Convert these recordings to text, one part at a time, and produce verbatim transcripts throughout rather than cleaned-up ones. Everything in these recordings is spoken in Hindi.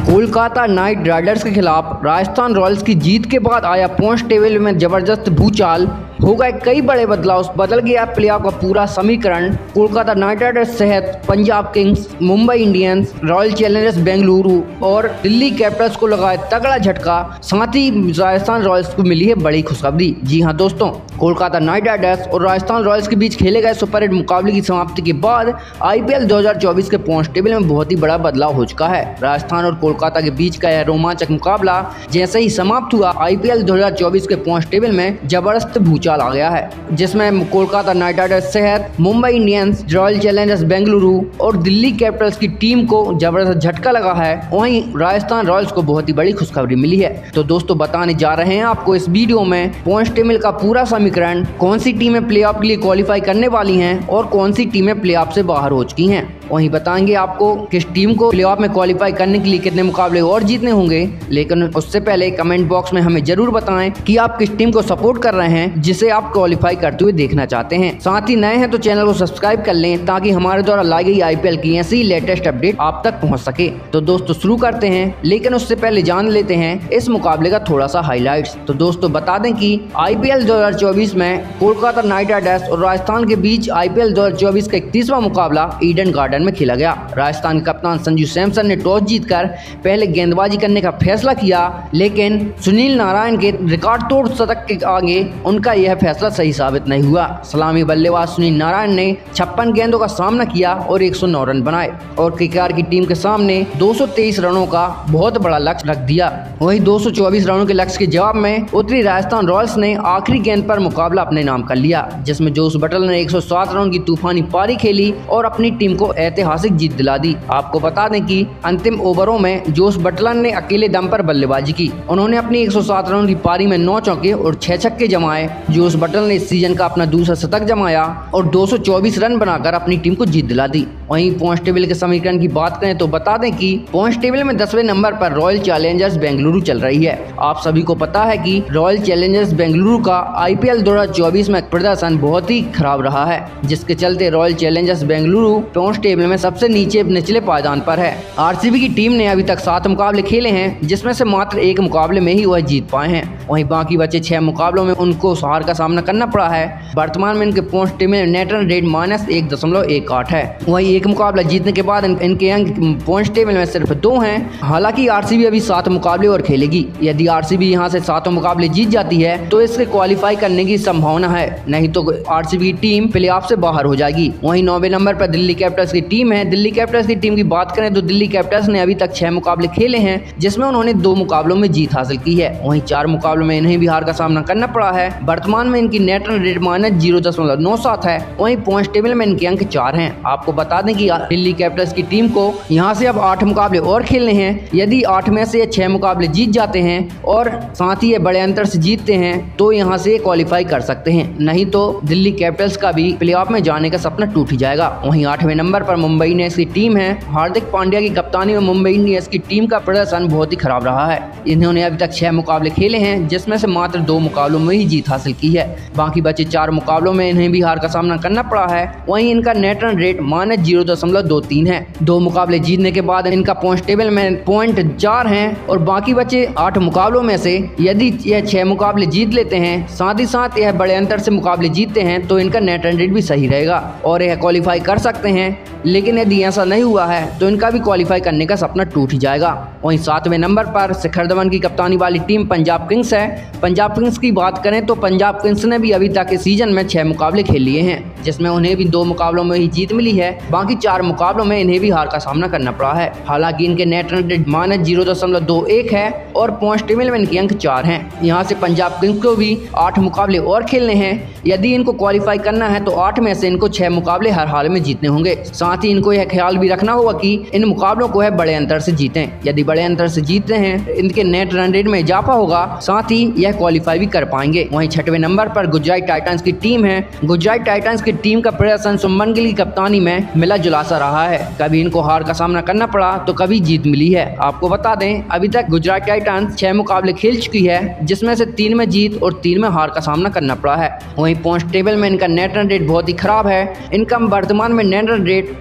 कोलकाता नाइट राइडर्स के खिलाफ राजस्थान रॉयल्स की जीत के बाद आया पॉइंट्स टेबल में जबरदस्त भूचाल। हो गए कई बड़े बदलाव, बदल गया प्लेऑफ का पूरा समीकरण। कोलकाता नाइट राइडर्स सहित Punjab Kings, Mumbai Indians, Royal Challengers Bengaluru और दिल्ली कैपिटल्स को लगाए तगड़ा झटका। साथ ही राजस्थान रॉयल्स को मिली है बड़ी खुशखबरी। जी हां दोस्तों, कोलकाता नाइट राइडर्स और राजस्थान रॉयल्स के बीच खेले गए सुपर एट मुकाबले की समाप्ति के बाद आईपीएल दो हज़ार चौबीस के पॉइंट्स टेबल में बहुत ही बड़ा बदलाव हो चुका है। राजस्थान और कोलकाता के बीच का यह रोमांचक मुकाबला जैसे ही समाप्त हुआ, आईपीएल दो हज़ार चौबीस के पॉइंट्स टेबल में जबरदस्त भूचाल आ गया है, जिसमें कोलकाता नाइट राइडर्स सहित Mumbai Indians, Royal Challengers Bengaluru और दिल्ली कैपिटल्स की टीम को जबरदस्त झटका लगा है। वहीं राजस्थान रॉयल्स को बहुत ही बड़ी खुशखबरी मिली है। तो दोस्तों, बताने जा रहे हैं आपको इस वीडियो में पॉइंट्स टेबल का पूरा समीकरण, कौन सी टीमें प्लेऑफ के लिए क्वालिफाई करने वाली हैं और कौन सी टीमें प्लेऑफ से बाहर हो चुकी हैं। वहीं बताएंगे आपको किस टीम को प्लेऑफ में क्वालिफाई करने के लिए कितने मुकाबले और जीतने होंगे। लेकिन उससे पहले कमेंट बॉक्स में हमें जरूर बताएं कि आप किस टीम को सपोर्ट कर रहे हैं, जिसे आप क्वालिफाई करते हुए देखना चाहते हैं। साथ ही नए हैं तो चैनल को सब्सक्राइब कर लें, ताकि हमारे द्वारा लाई गई आईपीएल की ऐसी लेटेस्ट अपडेट आप तक पहुंच सके। तो दोस्तों शुरू करते हैं, लेकिन उससे पहले जान लेते हैं इस मुकाबले का थोड़ा सा हाईलाइट्स। तो दोस्तों बता दें कि आईपीएल दो हज़ार चौबीस में कोलकाता नाइट राइडर्स और राजस्थान के बीच आईपीएल दो हज़ार चौबीस का इकतीसवां मुकाबला ईडन गार्डन में खेला गया। राजस्थान के कप्तान संजू सैमसन ने टॉस जीतकर पहले गेंदबाजी करने का फैसला किया, लेकिन सुनील नारायण के रिकॉर्ड तोड़ शतक के आगे उनका यह फैसला सही साबित नहीं हुआ। सलामी बल्लेबाज सुनील नारायण ने छप्पन गेंदों का सामना किया और एक सौ नौ रन बनाए और केकेआर की टीम के सामने दो सौ तेईस रनों का बहुत बड़ा लक्ष्य रख दिया। वहीं दो सौ चौबीस रनों के लक्ष्य के जवाब में उतरी राजस्थान रॉयल्स ने आखिरी गेंद पर मुकाबला अपने नाम कर लिया, जिसमें जोस बटलर ने एक सौ सात रन की तूफानी पारी खेली और अपनी टीम को ऐतिहासिक जीत दिला दी। आपको बता दें कि अंतिम ओवरों में जोस बटलर ने अकेले दम पर बल्लेबाजी की। उन्होंने अपनी एक सौ सात रन की पारी में नौ चौके और छह छक्के जमाए। जोस बटलर ने इस सीजन का अपना दूसरा शतक जमाया और दो सौ चौबीस रन बनाकर अपनी टीम को जीत दिला दी। वहीं पॉइंट्स टेबल के समीकरण की बात करें तो बता दें कि पॉइंट्स टेबल में दसवें नंबर पर रॉयल चैलेंजर्स बेंगलुरु चल रही है। आप सभी को पता है कि रॉयल चैलेंजर्स बेंगलुरु का आईपीएल दो हज़ार चौबीस में प्रदर्शन बहुत ही खराब रहा है, जिसके चलते Royal Challengers Bengaluru points table में सबसे नीचे निचले पायदान पर है। आरसीबी की टीम ने अभी तक सात मुकाबले खेले हैं, जिसमें से मात्र एक मुकाबले में ही वह जीत पाए हैं। वहीं बाकी बचे छह मुकाबलों में उनको हार का सामना करना पड़ा है। वर्तमान में इनके पॉइंट्स टेबल में नेट रन रेट माइनस एक दशमलव एक आठ है। वहीं एक मुकाबला जीतने के बाद इन, इनके अंक पॉइंट्स टेबल में सिर्फ दो हैं। हालांकि आरसीबी अभी सात मुकाबले और खेलेगी। यदि आरसीबी यहां से सातों मुकाबले जीत जाती है तो इसके क्वालिफाई करने की संभावना है, नहीं तो आरसीबी की टीम प्लेऑफ से बाहर हो जाएगी। वहीं नौवें नंबर पर दिल्ली कैपिटल्स की टीम है। दिल्ली कैपिटल्स की टीम की बात करें तो दिल्ली कैपिटल्स ने अभी तक छह मुकाबले खेले हैं, जिसमें उन्होंने दो मुकाबलों में जीत हासिल की है। वहीं चार मुकाबलों में इन्हें भी हार का सामना करना पड़ा है। वर्तमान में इनकी net run rate minus zero दशमलव नौ सात है। वहीं पॉइंट्स टेबल में इनके अंक चार हैं। आपको बता दें कि दिल्ली कैपिटल्स की टीम को यहां से अब आठ मुकाबले और खेलने हैं। यदि आठ में से छह मुकाबले जीत जाते हैं और साथ ही ये बड़े अंतर से जीतते हैं तो यहां से क्वालिफाई कर सकते हैं, नहीं तो दिल्ली कैपिटल्स का भी प्लेऑफ में जाने का सपना टूट ही जाएगा। वहीं आठवें नंबर पर मुंबई इंडियंस की टीम है। हार्दिक पांड्या की कप्तानी में मुंबई इंडियंस की टीम का प्रदर्शन बहुत ही खराब रहा है। इन्होंने अभी तक छह मुकाबले खेले हैं, जिसमें से मात्र दो मुकाबलों में ही जीत हासिल की है। बाकी बचे चार मुकाबलों में इन्हें भी हार का सामना करना पड़ा है। वहीं इनका net run rate minus zero दशमलव दो तीन है। दो मुकाबले जीतने के बाद इनका पॉइंट्स टेबल में पॉइंट चार है और बाकी बचे आठ मुकाबलों में से यदि यह छह मुकाबले जीत लेते हैं, साथ ही साथ यह बड़े अंतर से मुकाबले जीतते हैं, तो इनका नेट रन रेट भी सही रहेगा और यह क्वालिफाई कर सकते हैं। लेकिन यदि ऐसा नहीं हुआ है तो इनका भी क्वालिफाई करने का सपना टूट ही जाएगा। वहीं सातवें नंबर पर शिखर धवन की कप्तानी वाली टीम पंजाब किंग्स है। पंजाब किंग्स की बात करें तो पंजाब किंग्स ने भी अभी तक इस सीजन में छह मुकाबले खेल लिए हैं, जिसमें उन्हें भी दो मुकाबलों में ही जीत मिली है। बाकी चार मुकाबलों में इन्हें भी हार का सामना करना पड़ा है। हालांकि इनके net run rate minus zero दशमलव दो एक है और पॉइंट्स टेबल में इनके अंक चार हैं। यहाँ से पंजाब किंग्स को भी आठ मुकाबले और खेलने हैं। यदि इनको क्वालिफाई करना है तो आठ में से इनको छह मुकाबले हर हाल में जीतने होंगे। साथ ही इनको यह ख्याल भी रखना होगा कि इन मुकाबलों को है बड़े अंतर से जीतें। यदि बड़े अंतर से जीतते हैं इनके नेट रन रेट में इजाफा होगा, साथ ही यह क्वालिफाई भी कर पाएंगे। वहीं छठवें नंबर पर गुजरात टाइटंस की टीम है। गुजरात टाइटंस की टीम का प्रदर्शन शुभमन गिल की कप्तानी में मिला जुला सा रहा है। कभी इनको हार का सामना करना पड़ा तो कभी जीत मिली है। आपको बता दें अभी तक गुजरात टाइटंस छह मुकाबले खेल चुकी है, जिसमें से तीन में जीत और तीन में हार का सामना करना पड़ा है। वहीं पॉइंट्स टेबल में इनका नेट रन रेट बहुत ही खराब है। इनका वर्तमान में net run rate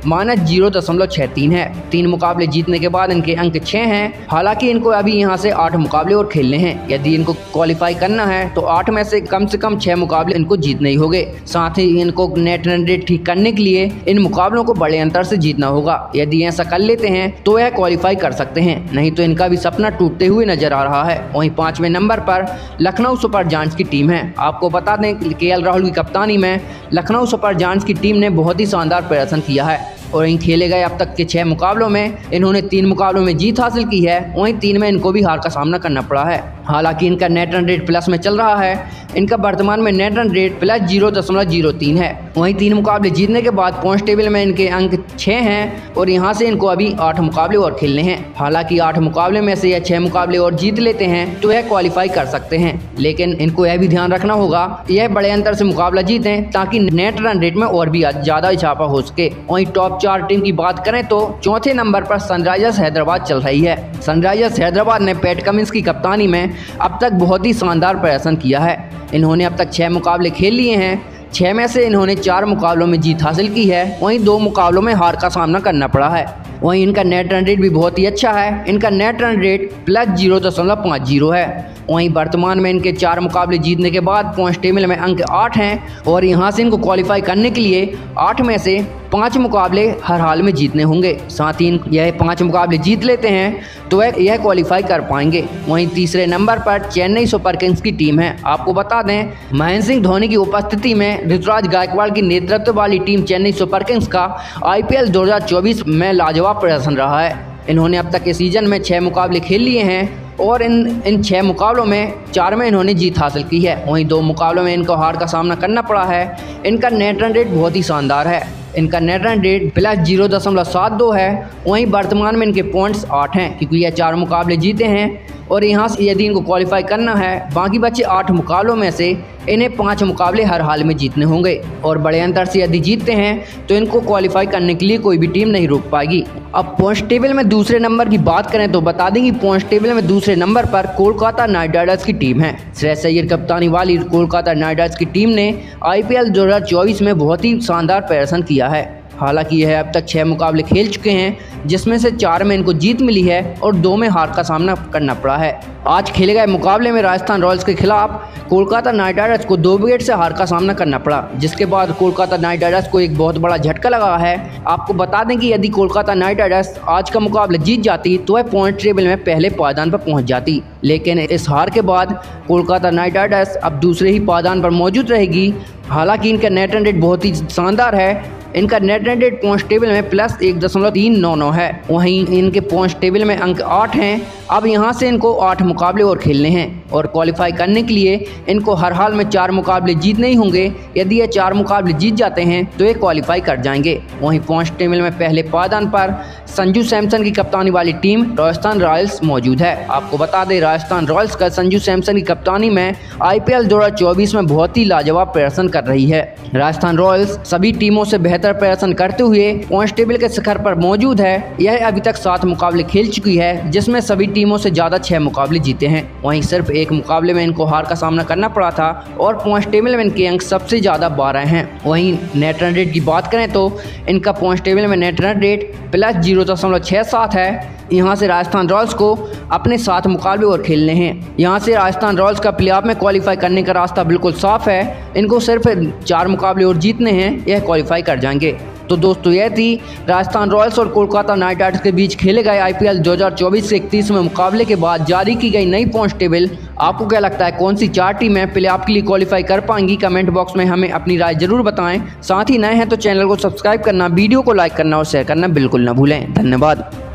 minus zero दशमलव छह तीन है। तीन मुकाबले जीतने के बाद इनके अंक छः हैं। हालांकि इनको अभी यहाँ से आठ मुकाबले और खेलने हैं। यदि इनको क्वालिफाई करना है तो आठ में से कम से कम छह मुकाबले इनको जीतने ही होंगे। साथ ही इनको नेट रन रेट ठीक करने के लिए इन मुकाबलों को बड़े अंतर से जीतना होगा। यदि ऐसा कर लेते हैं तो यह क्वालिफाई कर सकते हैं, नहीं तो इनका भी सपना टूटते हुए नजर आ रहा है। वहीं पांचवें नंबर पर लखनऊ सुपर जायंट्स की टीम है। आपको बता दें कि के एल राहुल की कप्तानी में लखनऊ सुपर जायंट्स की टीम ने बहुत ही शानदार प्रदर्शन किया है और इन खेले गए अब तक के छह मुकाबलों में इन्होंने तीन मुकाबलों में जीत हासिल की है। वहीं तीन में इनको भी हार का सामना करना पड़ा है। हालांकि इनका नेट रन रेट प्लस में चल रहा है। इनका वर्तमान में net run rate plus zero दशमलव जीरो तीन है। वहीं तीन मुकाबले जीतने के बाद पॉइंट टेबल में इनके अंक छः हैं और यहाँ से इनको अभी आठ मुकाबले और खेलने हैं। हालांकि आठ मुकाबले में से यह छह मुकाबले और जीत लेते हैं तो यह क्वालिफाई कर सकते हैं, लेकिन इनको यह भी ध्यान रखना होगा यह बड़े अंतर से मुकाबला जीतें ताकि नेट रन रेट में और भी ज़्यादा इजाफा हो सके। वहीं टॉप चार टीम की बात करें तो चौथे नंबर पर सनराइजर्स हैदराबाद चल रही है। सनराइजर्स हैदराबाद ने पैट कमिंस की कप्तानी में अब तक बहुत ही शानदार प्रदर्शन किया है। इन्होंने अब तक छह मुकाबले खेल लिए हैं। छह में से इन्होंने चार मुकाबलों में जीत हासिल की है। वहीं दो मुकाबलों में हार का सामना करना पड़ा है। वहीं इनका नेट रन रेट भी बहुत ही अच्छा है। इनका net run rate plus zero दशमलव पाँच जीरो है। वहीं वर्तमान में इनके चार मुकाबले जीतने के बाद पॉइंट टेबल में अंक आठ हैं और यहाँ से इनको क्वालिफाई करने के लिए आठ में से पाँच मुकाबले हर हाल में जीतने होंगे। साथ ही यह पाँच मुकाबले जीत लेते हैं तो वह यह क्वालिफाई कर पाएंगे। वहीं तीसरे नंबर पर चेन्नई सुपर किंग्स की टीम है। आपको बता दें महेंद्र सिंह धोनी की उपस्थिति में ऋतुराज गायकवाड़ की नेतृत्व वाली टीम चेन्नई सुपर किंग्स का आई पी एल दो हज़ार चौबीस में लाजवाब प्रदर्शन रहा है। इन्होंने अब तक इस सीजन में छः मुकाबले खेल लिए हैं और इन इन छः मुकाबलों में चार में इन्होंने जीत हासिल की है। वहीं दो मुकाबलों में इनको हार का सामना करना पड़ा है। इनका नेट रन रेट बहुत ही शानदार है। इनका net run rate plus zero दशमलव सात दो है। वहीं वर्तमान में इनके पॉइंट्स आठ हैं क्योंकि यह चार मुकाबले जीते हैं और यहाँ से यदि इनको क्वालिफाई करना है बाकी बचे आठ मुकाबलों में से इन्हें पाँच मुकाबले हर हाल में जीतने होंगे और बड़े अंतर से यदि जीतते हैं तो इनको क्वालिफाई करने के लिए कोई भी टीम नहीं रोक पाएगी। अब पॉइंट टेबल में दूसरे नंबर की बात करें तो बता दें कि पॉइंट टेबल में दूसरे नंबर पर कोलकाता नाइट राइडर्स की टीम है। श्रेयस अय्यर कप्तानी वाली कोलकाता नाइट राइडर्स की टीम ने आई पी एल दो हज़ार चौबीस में बहुत ही शानदार प्रदर्शन किया है। हालांकि यह अब तक छह मुकाबले खेल चुके हैं जिसमें से चार में इनको जीत मिली है और दो में हार का सामना करना पड़ा है। आज खेले गए मुकाबले में राजस्थान रॉयल्स के खिलाफ कोलकाता नाइट राइडर्स को दो विकेट से हार का सामना करना पड़ा, जिसके बाद कोलकाता नाइट राइडर्स को एक बहुत बड़ा झटका लगा है। आपको बता दें कि यदि कोलकाता नाइट राइडर्स आज का मुकाबला जीत जाती तो वह पॉइंट टेबल में पहले पायदान पर पहुंच जाती, लेकिन इस हार के बाद कोलकाता नाइट राइडर्स अब दूसरे ही पायदान पर मौजूद रहेगी। हालांकि इनका नेट रन रेट बहुत ही शानदार है। इनका net run rate point table में प्लस एक दशमलव तीन नौ नौ है। वहीं इनके पॉइंट टेबल में अंक आठ हैं। अब यहाँ से इनको आठ मुकाबले और खेलने हैं और क्वालिफाई करने के लिए इनको हर हाल में चार मुकाबले जीतने ही होंगे। यदि ये चार मुकाबले जीत जाते हैं तो ये क्वालिफाई कर जाएंगे। वहीं पॉइंट टेबल में पहले पायदान पर संजू सैमसन की कप्तानी वाली टीम राजस्थान रॉयल्स मौजूद है। आपको बता दें राजस्थान रॉयल्स का संजू सैमसन की कप्तानी में आई पी एल दो हज़ार चौबीस में बहुत ही लाजवाब प्रदर्शन कर रही है। राजस्थान रॉयल्स सभी टीमों से बेहतर प्रदर्शन करते हुए पॉइंट टेबल के शिखर पर मौजूद है। यह अभी तक सात मुकाबले खेल चुकी है जिसमें सभी टीमों से ज्यादा छह मुकाबले जीते हैं। वहीं सिर्फ एक मुकाबले में इनको हार का सामना करना पड़ा था और पॉइंट टेबल में इनके अंक सबसे ज्यादा बारह हैं। वहीं नेट रन रेट की बात करें तो इनका पॉइंट टेबल में net run rate plus zero दशमलव छः सात है। यहाँ से राजस्थान रॉयल्स को अपने सात मुकाबले और खेलने हैं। यहाँ से राजस्थान रॉयल्स का प्लेऑफ में क्वालिफाई करने का रास्ता बिल्कुल साफ है। इनको सिर्फ चार मुकाबले और जीतने हैं, यह क्वालिफाई कर जाएंगे। तो दोस्तों यह थी राजस्थान रॉयल्स और कोलकाता नाइट राइडर्स के बीच खेले गए आई पी एल दो हज़ार चौबीस से इकतीसवें मुकाबले के बाद जारी की गई नई पॉइंट टेबल। आपको क्या लगता है कौन सी चार टीमें प्लेऑफ के लिए क्वालिफाई कर पाएंगी? कमेंट बॉक्स में हमें अपनी राय जरूर बताएं। साथ ही नए हैं तो चैनल को सब्सक्राइब करना, वीडियो को लाइक करना और शेयर करना बिल्कुल न भूलें। धन्यवाद।